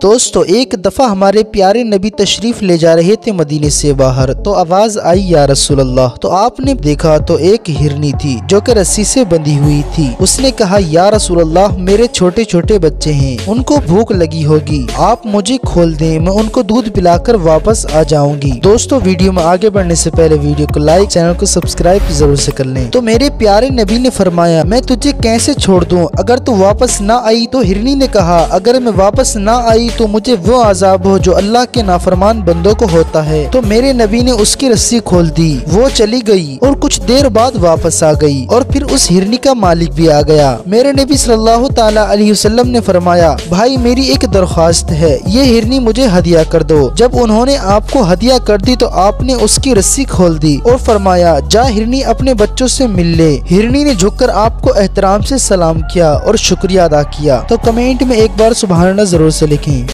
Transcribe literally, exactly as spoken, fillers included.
दोस्तों एक दफा हमारे प्यारे नबी तशरीफ ले जा रहे थे मदीने से बाहर, तो आवाज आई या रसूल अल्लाह। तो आपने देखा तो एक हिरनी थी जो कि रस्सी से बंधी हुई थी। उसने कहा या रसूल अल्लाह, मेरे छोटे छोटे बच्चे हैं, उनको भूख लगी होगी, आप मुझे खोल दें, मैं उनको दूध पिलाकर वापस आ जाऊंगी। दोस्तों वीडियो में आगे बढ़ने से पहले वीडियो को लाइक, चैनल को सब्सक्राइब जरूर से कर लें। तो मेरे प्यारे नबी ने फरमाया, मैं तुझे कैसे छोड़ दूं, अगर तू वापस ना आई। तो हिरनी ने कहा, अगर मैं वापस ना आई तो मुझे वो अजाब हो जो अल्लाह के नाफरमान बंदों को होता है। तो मेरे नबी ने उसकी रस्सी खोल दी, वो चली गई और कुछ देर बाद वापस आ गई और फिर उस हिरनी का मालिक भी आ गया। मेरे नबी सल्लल्लाहु ताला अलैहि वसल्लम ने फरमाया, भाई मेरी एक दरख्वास्त है, ये हिरनी मुझे हदिया कर दो। जब उन्होंने आपको हदिया कर दी तो आपने उसकी रस्सी खोल दी और फरमाया, जा हिरनी अपने बच्चों से मिल ले। हिरनी ने झुककर आपको एहतराम से सलाम किया और शुक्रिया अदा किया। तो कमेंट में एक बार सुभान अल्लाह जरूर से लिखें।